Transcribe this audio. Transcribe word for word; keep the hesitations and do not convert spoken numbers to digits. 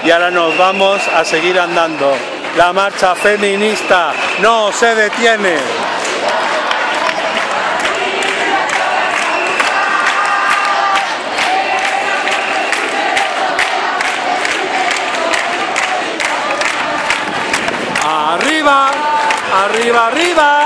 y ahora nos vamos a seguir andando. La marcha feminista no se detiene. Arriba, arriba, arriba.